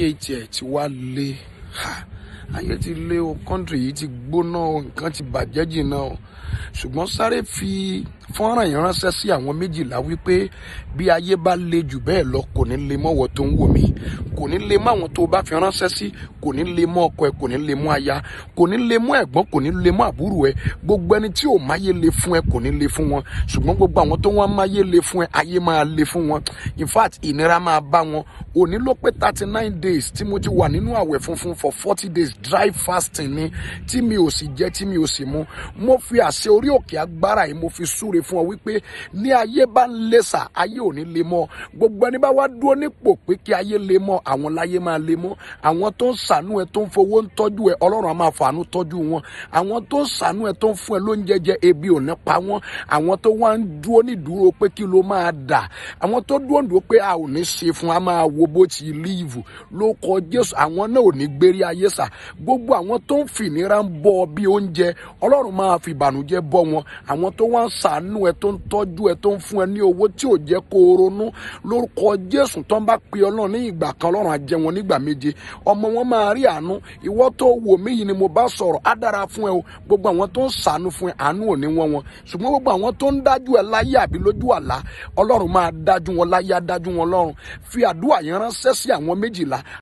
ayé tiẹ̀ ti wá lé ayé ti lé o, kọ́ńtírì yìí ti gbóná o, nǹkan ti bàjẹ́ jìnnà o. Ṣùgbọ́n sáré fi fọ́nrán yìí ránṣẹ́ sí àwọn méjìlá wípé bí ayé bá le jù bẹ́ẹ̀ lọ kò ní le mọ́wọ́ tó ń wò mí, kò ní le mọ́ àwọn tó bá fi ránṣẹ́ sí, kò ní le mọ́ ọkọ ẹ, kò ní le mọ́ aya, kò ní le mọ́ ẹ̀gbọ́n, kò ní le mọ́ àbúrò ẹ. Gbogbo ẹni tí ò máyé le fún ẹ kò ní le fún wọn, ṣùgbọ́n gbogbo àwọn tó wọ́n máyé le fún ẹ, ayé máa le fún wọn. In fact, ìnira máa bá wọn. Òní ló pé 39 days tí mo ti wà nínú àwẹ̀ funfun for 40 days dry fasting ni, tí mi ò sì jẹ, tí mi ò sì mu. Mo fi àṣẹ orí òkè agbára yìí mo fi súre fún ọ wípé ní ayé bá ń lé sà, ayé ò ní le mọ́. Gbogbo ẹni bá wá dúró nípò pé kí ayé le mọ́, àwọn láyé máa le mọ́. Àwọn tó ń ṣàánú ẹ, tó ń fowó ń tọ́jú ẹ, Ọlọ́run á máa fàánú tọ́jú wọn. Àwọn tó ń ṣàánú ẹ, tó ń fún ẹ lóúnjẹ jẹ, ebi ò ní pa wọ́n. Àwọn tó wá ń dúró ní dúró pé kí ló máa dà, àwọn tó dúró ń dúró pé a ò ní ṣe fún, a máa wo bó ti líìvù ló kọ Jésù, àwọn náà ò ní gbérí ayé sà. Gbogbo àwọn tó ń fìnira ń bọ bí oúnjẹ, Ọlọ́run máa fi ìbànújẹ́ bọ́ wọn. Àwọn tó wá ń ṣàánú ẹ, tó ń tọ́jú ẹ, tó ń fún ẹ ní owó tí ò jẹ́ kó ronú lórúkọ Jésù, tó ń bá pe Ọlọ́run ní ìgbà kan, Ọlọ́run á jẹ wọn nígbà méje. Ọmọ wọn máa rí àánú. Ìwọ tó wò mí yìí ni mo bá sọ̀rọ̀, á dára fún ẹ o. Gbogbo àwọn tó ń ṣàánú fún ẹ, àánú ò ní wọ́n wọn. Ṣùgbọ́n gbogbo àwọn tó ń dájú ẹ láyé àbí lójú àlá, Ọlọ́run máa dájú wọn láyé, á dájú wọn lọ́run. Fi àdúrà yẹn ránṣẹ́ sí àwọn méjìlá.